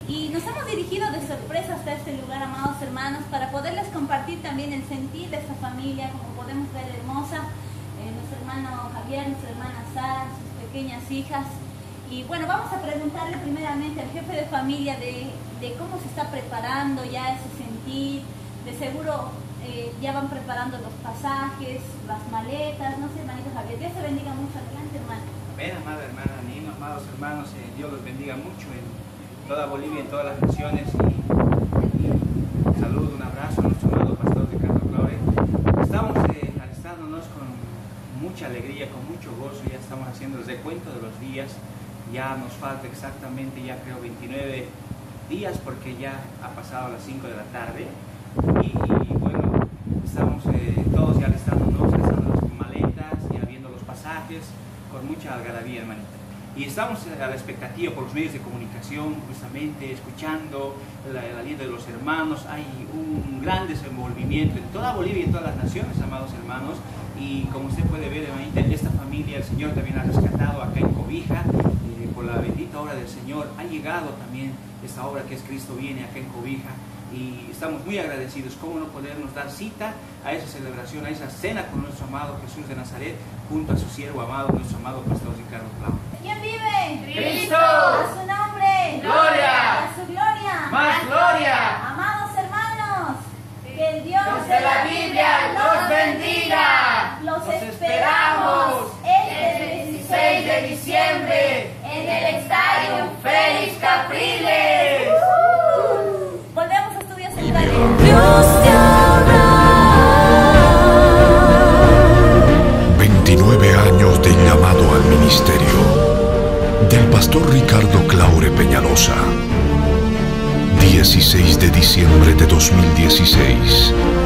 Y nos hemos dirigido de sorpresa hasta este lugar, amados hermanos, para poderles compartir también el sentir de esta familia, como podemos ver, hermosa, nuestro hermano Javier, nuestra hermana Sara, sus pequeñas hijas. Y bueno, vamos a preguntarle primeramente al jefe de familia de cómo se está preparando ya ese sentir. De seguro ya van preparando los pasajes, las maletas, no sé, hermanito Javier. Dios te bendiga mucho. Adelante, hermano. Amén, amada hermana Nima, amados hermanos, Dios los bendiga mucho en toda Bolivia, en todas las naciones. Y saludo, un abrazo a nuestro amado pastor Ricardo Claure. Estamos alistándonos con mucha alegría, con mucho gozo. Ya estamos haciendo el recuento de los días. Ya nos falta exactamente, ya creo, 29 días, porque ya ha pasado las 5 de la tarde. Y bueno, estamos todos ya alistándonos con maletas, ya viendo los pasajes, con mucha algarabía, hermanita. Y estamos a la expectativa por los medios de comunicación, justamente escuchando el aliento de los hermanos. Hay un gran desenvolvimiento en toda Bolivia y en todas las naciones, amados hermanos. Y como usted puede ver, hermanita, esta familia, el Señor también ha rescatado acá en Cobija. Por la bendita obra del Señor ha llegado también esta obra que es Cristo Viene acá en Cobija. Y estamos muy agradecidos. ¿Cómo no podernos dar cita a esa celebración, a esa cena con nuestro amado Jesús de Nazaret, junto a su siervo amado, nuestro amado pastor Ricardo Claure? ¿Quién vive? ¡Cristo! A su nombre. ¡Gloria! A su gloria. ¡Más gloria! Amados hermanos, que el Dios de la Biblia los bendiga. Los esperamos el 16 de diciembre en el Estadio Félix Capriles. Volvemos a Estudios Centrales. Dios te habla. 29 años de llamado al ministerio del pastor Ricardo Claure Peñalosa. 16 de diciembre de 2016.